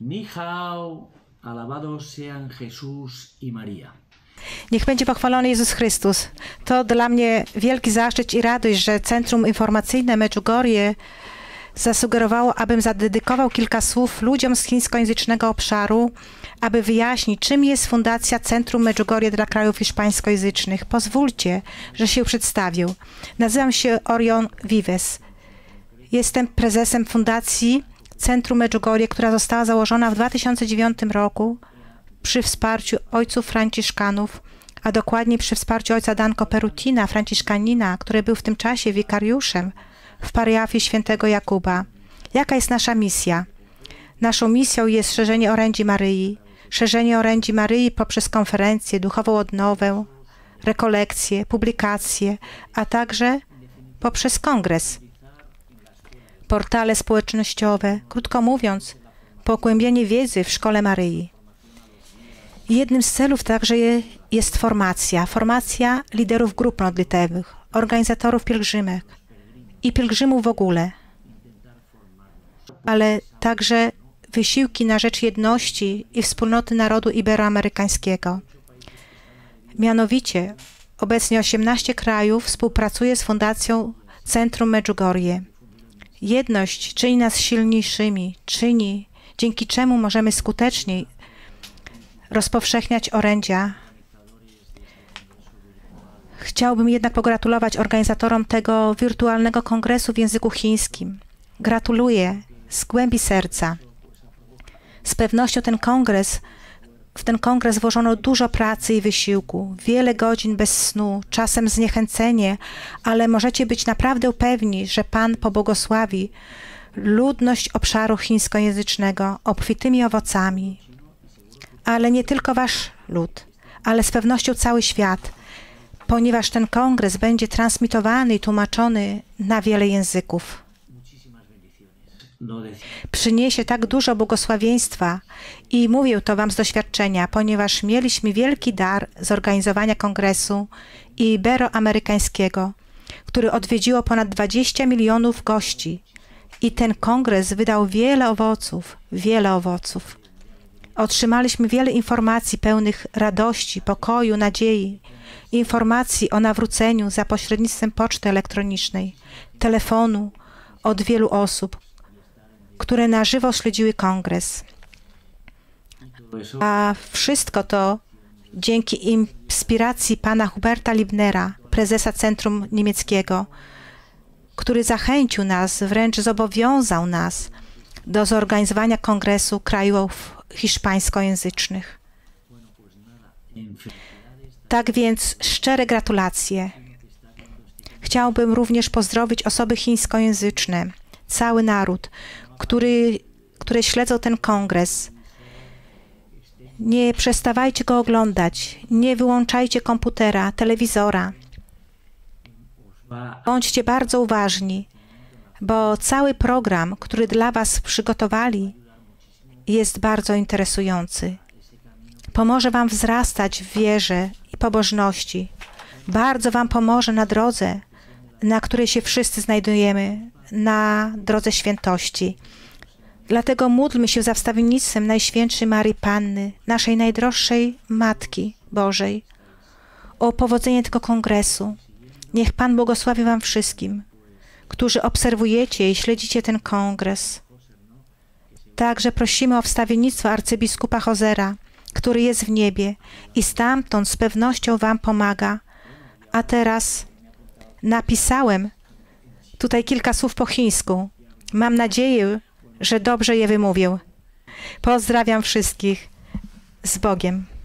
Ni hao, alabados sean Jesús y María. Niech będzie pochwalony Jezus Chrystus. To dla mnie wielki zaszczyt i radość, że Centrum Informacyjne Medjugorje zasugerowało, abym zadedykował kilka słów ludziom z chińskojęzycznego obszaru, aby wyjaśnić, czym jest Fundacja Centrum Medjugorje dla krajów hiszpańskojęzycznych. Pozwólcie, że się przedstawię. Nazywam się Orion Vives. Jestem prezesem Fundacji Centrum Medjugorje, która została założona w 2009 roku przy wsparciu ojców franciszkanów, a dokładnie przy wsparciu ojca Danko Perutina, franciszkanina, który był w tym czasie wikariuszem w parafiii świętego Jakuba. Jaka jest nasza misja? Naszą misją jest szerzenie orędzi Maryi poprzez konferencje, duchową odnowę, rekolekcje, publikacje, a także poprzez kongres, portale społecznościowe, krótko mówiąc, pogłębienie wiedzy w Szkole Maryi. Jednym z celów także jest formacja liderów grup modlitewnych, organizatorów pielgrzymek i pielgrzymów w ogóle, ale także wysiłki na rzecz jedności i wspólnoty narodu iberoamerykańskiego. Mianowicie obecnie 18 krajów współpracuje z Fundacją Centrum Medjugorje. Jedność czyni nas silniejszymi, dzięki czemu możemy skuteczniej rozpowszechniać orędzia. Chciałbym jednak pogratulować organizatorom tego wirtualnego kongresu w języku chińskim. Gratuluję z głębi serca. Z pewnością w ten kongres włożono dużo pracy i wysiłku, wiele godzin bez snu, czasem zniechęcenie, ale możecie być naprawdę pewni, że Pan pobłogosławi ludność obszaru chińskojęzycznego obfitymi owocami. Ale nie tylko wasz lud, ale z pewnością cały świat, ponieważ ten kongres będzie transmitowany i tłumaczony na wiele języków. Przyniesie tak dużo błogosławieństwa i mówię to wam z doświadczenia, ponieważ mieliśmy wielki dar zorganizowania kongresu iberoamerykańskiego, który odwiedziło ponad 20 milionów gości i ten kongres wydał wiele owoców. Otrzymaliśmy wiele informacji pełnych radości, pokoju, nadziei, informacji o nawróceniu za pośrednictwem poczty elektronicznej, telefonu od wielu osób, które na żywo śledziły kongres. A wszystko to dzięki inspiracji pana Huberta Libnera, prezesa Centrum Niemieckiego, który zachęcił nas, wręcz zobowiązał nas do zorganizowania kongresu krajów hiszpańskojęzycznych. Tak więc szczere gratulacje. Chciałbym również pozdrowić osoby chińskojęzyczne, cały naród, które śledzą ten kongres. Nie przestawajcie go oglądać, nie wyłączajcie komputera, telewizora. Bądźcie bardzo uważni, bo cały program, który dla was przygotowali, jest bardzo interesujący. Pomoże wam wzrastać w wierze i pobożności. Bardzo wam pomoże na drodze, na której się wszyscy znajdujemy, na drodze świętości. Dlatego módlmy się za wstawiennictwem Najświętszej Maryi Panny, naszej najdroższej Matki Bożej, o powodzenie tego kongresu. Niech Pan błogosławi wam wszystkim, którzy obserwujecie i śledzicie ten kongres. Także prosimy o wstawiennictwo arcybiskupa Hozera, który jest w niebie i stamtąd z pewnością wam pomaga. A teraz napisałem tutaj kilka słów po chińsku. Mam nadzieję, że dobrze je wymówię. Pozdrawiam wszystkich. Z Bogiem.